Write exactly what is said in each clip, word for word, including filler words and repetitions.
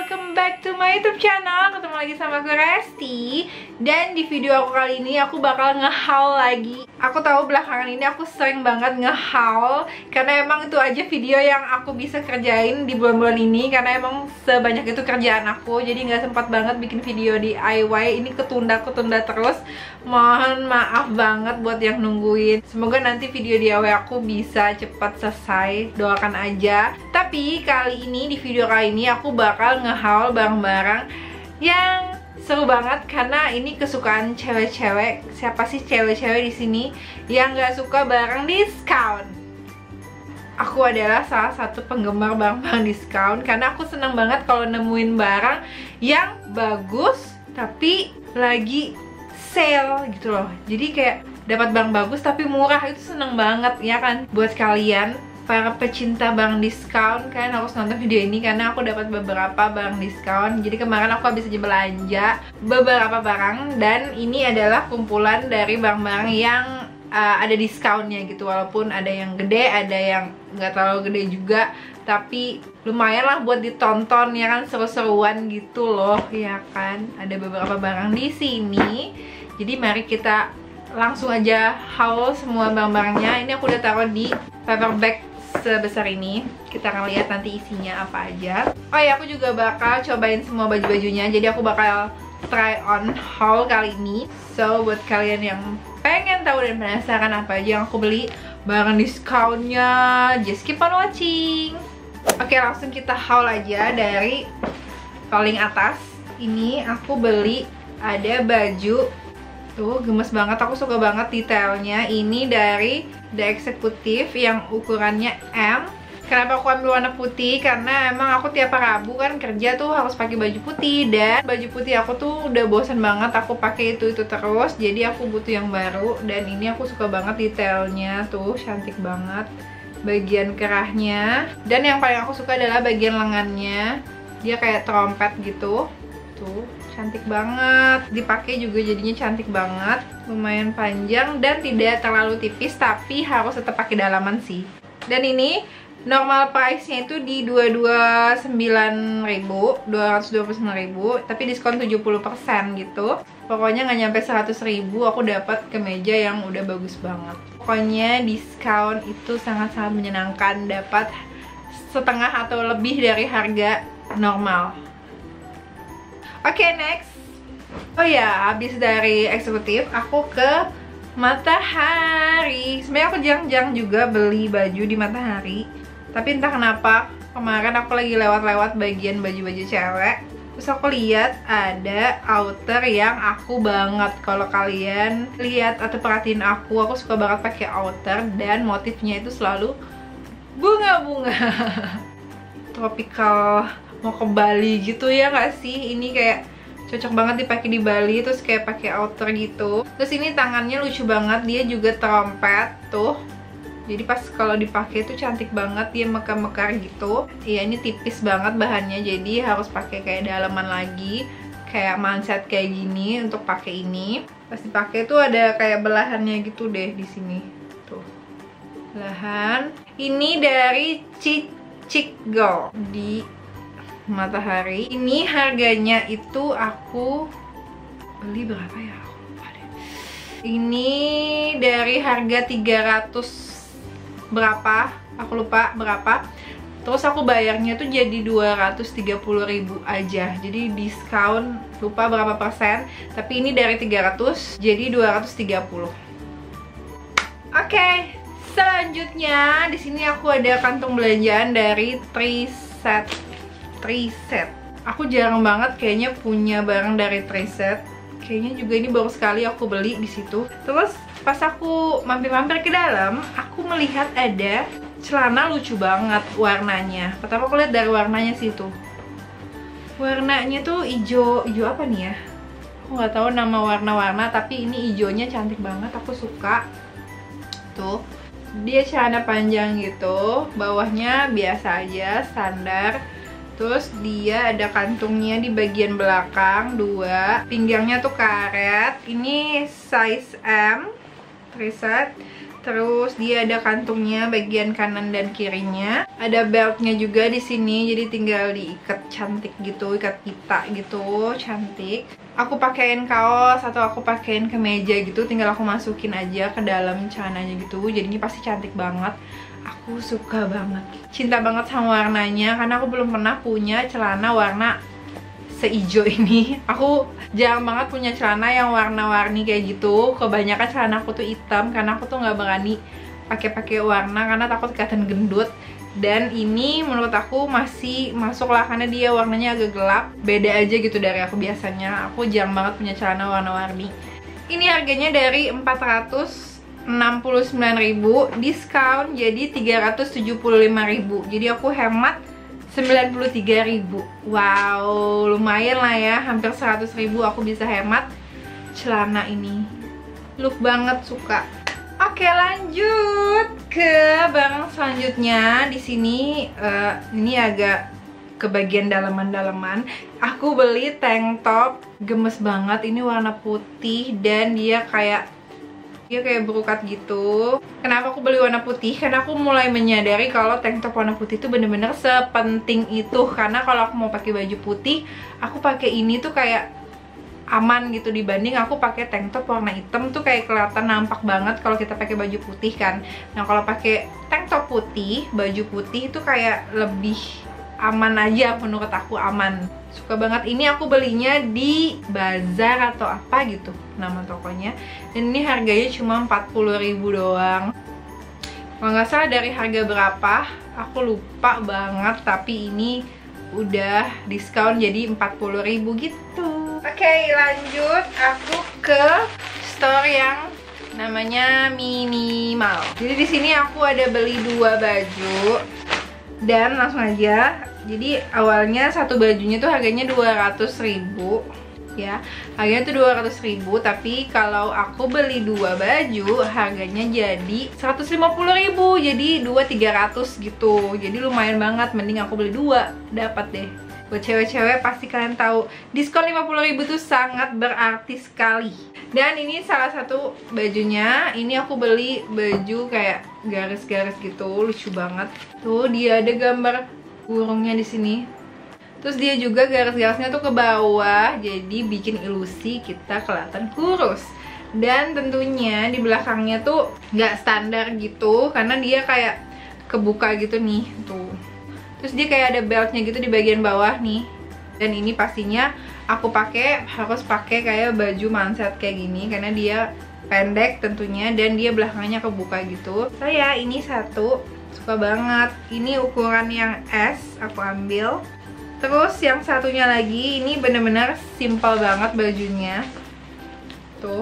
welcome back to my YouTube channel. Ketemu lagi sama aku Resti. Dan di video aku kali ini aku bakal nge-haul lagi. Aku tahu belakangan ini aku sering banget nge-haul, karena emang itu aja video yang aku bisa kerjain di bulan-bulan ini. Karena emang sebanyak itu kerjaan aku, jadi nggak sempat banget bikin video D I Y. Ini ketunda-ketunda terus. Mohon maaf banget buat yang nungguin. Semoga nanti video D I Y aku bisa cepat selesai, doakan aja. Tapi kali ini, di video kali ini aku bakal nge-haul barang-barang yang seru banget, karena ini kesukaan cewek-cewek. Siapa sih cewek-cewek di sini yang nggak suka barang diskon? Aku adalah salah satu penggemar barang-barang diskon, karena aku senang banget kalau nemuin barang yang bagus tapi lagi sale gitu loh. Jadi kayak dapat barang bagus tapi murah, itu seneng banget ya kan. Buat kalian para pecinta barang diskon, kalian harus nonton video ini karena aku dapat beberapa barang diskon. Jadi kemarin aku habis aja belanja beberapa barang, dan ini adalah kumpulan dari barang-barang yang uh, ada diskonnya gitu. Walaupun ada yang gede, ada yang nggak terlalu gede juga, tapi lumayan lah buat ditonton ya kan, seru-seruan gitu loh ya kan. Ada beberapa barang di sini. Jadi mari kita langsung aja haul semua barang-barangnya. Ini aku udah taruh di paper bag sebesar ini. Kita akan lihat nanti isinya apa aja. Oh ya, aku juga bakal cobain semua baju-bajunya. Jadi aku bakal try on haul kali ini. So buat kalian yang pengen tahu dan penasaran apa aja yang aku beli barang diskonnya, just keep on watching. Oke, langsung kita haul aja dari paling atas. Ini aku beli ada baju. Tuh, gemes banget, aku suka banget detailnya. Ini dari The Executive yang ukurannya M. Kenapa aku ambil warna putih? Karena emang aku tiap Rabu kan kerja tuh harus pakai baju putih, dan baju putih aku tuh udah bosan banget aku pakai itu-itu terus. Jadi aku butuh yang baru, dan ini aku suka banget detailnya. Tuh, cantik banget bagian kerahnya. Dan yang paling aku suka adalah bagian lengannya. Dia kayak trompet gitu. Tuh, cantik banget, dipakai juga jadinya cantik banget, lumayan panjang dan tidak terlalu tipis, tapi harus tetap pakai dalaman sih. Dan ini normal price-nya itu di dua ratus dua puluh sembilan ribu, dua ratus dua puluh sembilan ribu, tapi diskon tujuh puluh persen gitu. Pokoknya nggak nyampe seratus ribu aku dapat kemeja yang udah bagus banget. Pokoknya diskon itu sangat-sangat menyenangkan, dapat setengah atau lebih dari harga normal. Oke, okay, next. Oh ya, habis dari eksekutif aku ke Matahari. Sebenarnya aku jarang-jarang juga beli baju di Matahari, tapi entah kenapa kemarin aku lagi lewat-lewat bagian baju-baju cewek, terus aku lihat ada outer yang aku banget. Kalau kalian lihat atau perhatiin aku, aku suka banget pakai outer, dan motifnya itu selalu bunga-bunga tropical, mau ke Bali gitu ya nggak sih? Ini kayak cocok banget dipakai di Bali, terus kayak pakai outer gitu. Terus ini tangannya lucu banget, dia juga trompet tuh. Jadi pas kalau dipakai tuh cantik banget, dia mekar-mekar gitu. Iya, ini tipis banget bahannya, jadi harus pakai kayak dalaman lagi, kayak manset kayak gini untuk pakai ini. Pas dipakai tuh ada kayak belahannya gitu deh di sini. Tuh. Belahan. Ini dari Chic Girl di Matahari. Ini harganya itu aku beli berapa ya? Aku lupa deh. Ini dari harga tiga ratus berapa? Aku lupa berapa. Terus aku bayarnya tuh jadi dua ratus tiga puluh ribu aja. Jadi diskon lupa berapa persen, tapi ini dari tiga ratus jadi dua ratus tiga puluh. Oke. Okay. Selanjutnya di sini aku ada kantung belanjaan dari Triset. Triset. Aku jarang banget kayaknya punya barang dari Triset. Kayaknya juga ini baru sekali aku beli di situ. Terus pas aku mampir-mampir ke dalam, aku melihat ada celana lucu banget warnanya. Pertama aku lihat dari warnanya sih tuh. Warnanya tuh hijau, hijau apa nih ya? Aku nggak tahu nama warna-warna, tapi ini hijaunya cantik banget. Aku suka. Tuh. Dia celana panjang gitu, bawahnya biasa aja, standar. Terus dia ada kantungnya di bagian belakang, dua. Pinggangnya tuh karet. Ini size M, Triset. Terus dia ada kantungnya bagian kanan dan kirinya. Ada beltnya juga di sini, jadi tinggal diikat cantik gitu, ikat pita gitu, cantik. Aku pakein kaos atau aku pakein kemeja gitu, tinggal aku masukin aja ke dalam celananya gitu. Jadinya pasti cantik banget. Aku suka banget, cinta banget sama warnanya karena aku belum pernah punya celana warna seijo ini. Aku jarang banget punya celana yang warna-warni kayak gitu. Kebanyakan celana aku tuh hitam karena aku tuh nggak berani pakai-pakai warna karena takut kelihatan gendut. Dan ini menurut aku masih masuk lah karena dia warnanya agak gelap, beda aja gitu dari aku biasanya. Aku jarang banget punya celana warna-warni. Ini harganya dari empat ratus enam puluh sembilan ribu, diskon jadi tiga ratus tujuh puluh lima ribu. Jadi aku hemat sembilan puluh tiga ribu. Wow, lumayan lah ya, hampir seratus ribu aku bisa hemat celana ini. Look banget, suka. Oke, lanjut ke barang selanjutnya. Di sini uh, ini agak ke bagian dalaman-dalaman. Aku beli tank top gemes banget. Ini warna putih dan dia kayak dia kayak berukat gitu. Kenapa aku beli warna putih? Karena aku mulai menyadari kalau tank top warna putih itu bener-bener sepenting itu. Karena kalau aku mau pakai baju putih, aku pakai ini tuh kayak aman gitu dibanding aku pakai tank top warna hitam tuh kayak kelihatan nampak banget kalau kita pakai baju putih kan. Nah, kalau pakai tank top putih, baju putih itu kayak lebih aman aja, menurut aku aman. Suka banget. Ini aku belinya di bazar atau apa gitu nama tokonya. Dan ini harganya cuma empat puluh ribu doang. Kalau nggak salah dari harga berapa aku lupa banget, tapi ini udah diskon jadi empat puluh ribu gitu. Oke, lanjut aku ke store yang namanya Minimal. Jadi di sini aku ada beli dua baju dan langsung aja. Jadi awalnya satu bajunya tuh harganya dua ratus ribu ya. Harganya tuh dua ratus ribu, tapi kalau aku beli dua baju harganya jadi seratus lima puluh ribu. Jadi dua tiga ratus gitu. Jadi lumayan banget, mending aku beli dua, dapat deh. Buat cewek-cewek pasti kalian tahu diskon lima puluh ribu tuh sangat berarti sekali. Dan ini salah satu bajunya. Ini aku beli baju kayak garis-garis gitu, lucu banget. Tuh dia ada gambar burungnya di sini. Terus dia juga garis-garisnya tuh ke bawah, jadi bikin ilusi kita kelihatan kurus. Dan tentunya di belakangnya tuh nggak standar gitu, karena dia kayak kebuka gitu nih tuh. Terus dia kayak ada beltnya gitu di bagian bawah nih. Dan ini pastinya aku pakai harus pakai kayak baju manset kayak gini karena dia pendek tentunya dan dia belakangnya kebuka gitu. Saya ini satu suka banget. Ini ukuran yang S aku ambil. Terus yang satunya lagi ini bener-bener simple banget bajunya. Tuh.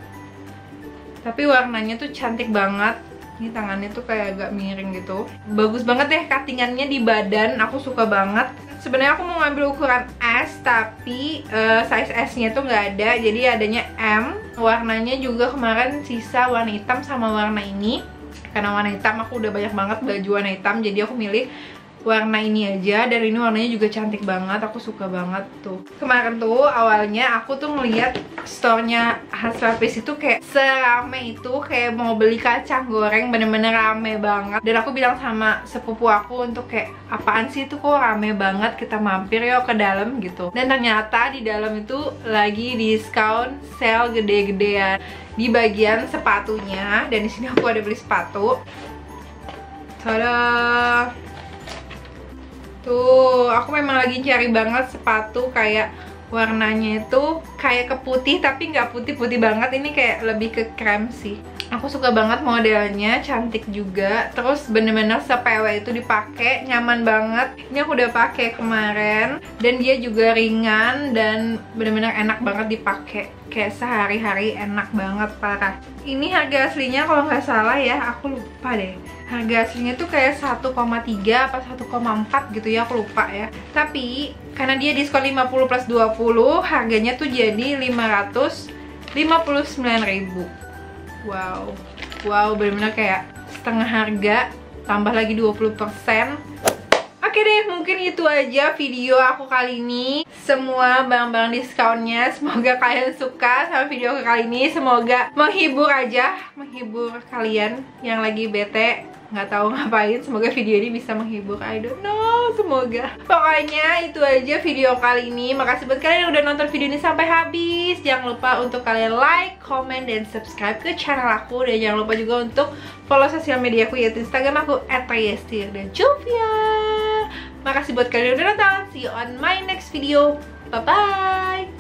Tapi warnanya tuh cantik banget. Ini tangannya tuh kayak agak miring gitu. Bagus banget deh cuttingannya di badan. Aku suka banget. Sebenarnya aku mau ngambil ukuran S, tapi uh, size S-nya tuh nggak ada. Jadi adanya M. Warnanya juga kemarin sisa warna hitam sama warna ini. Karena warna hitam aku udah banyak banget baju warna hitam, jadi aku milih warna ini aja. Dan ini warnanya juga cantik banget, aku suka banget tuh. Kemarin tuh awalnya aku tuh ngeliat store-nya Haslapis itu kayak serame itu, kayak mau beli kacang goreng, bener-bener rame banget. Dan aku bilang sama sepupu aku untuk kayak, apaan sih itu kok rame banget, kita mampir yuk ke dalam gitu. Dan ternyata di dalam itu lagi diskon sale gede-gedean di bagian sepatunya. Dan di sini aku ada beli sepatu. Tada! Tuh, aku memang lagi cari banget sepatu kayak warnanya itu kayak ke putih tapi nggak putih-putih banget. Ini kayak lebih ke krem sih. Aku suka banget modelnya, cantik juga. Terus bener-bener se-P W itu dipakai, nyaman banget. Ini aku udah pakai kemarin dan dia juga ringan dan bener-bener enak banget dipakai. Kayak sehari-hari enak banget, parah. Ini harga aslinya kalau nggak salah ya, aku lupa deh. Harga aslinya tuh kayak satu koma tiga apa satu koma empat gitu ya, aku lupa ya. Tapi karena dia diskon lima puluh plus dua puluh, harganya tuh jadi lima ratus lima puluh sembilan ribu. Wow, wow, bener-bener kayak setengah harga, tambah lagi dua puluh persen. Oke, Oke deh, mungkin itu aja video aku kali ini. Semua barang-barang diskonnya. Semoga kalian suka sama video aku kali ini. Semoga menghibur aja, menghibur kalian yang lagi bete nggak tahu ngapain. Semoga video ini bisa menghibur, I don't know, semoga. Pokoknya itu aja video kali ini. Makasih buat kalian yang udah nonton video ini sampai habis. Jangan lupa untuk kalian like, comment, dan subscribe ke channel aku. Dan jangan lupa juga untuk follow sosial media aku, yaitu Instagram aku et riyestir dan jovia. Makasih buat kalian yang udah nonton. See you on my next video. Bye bye.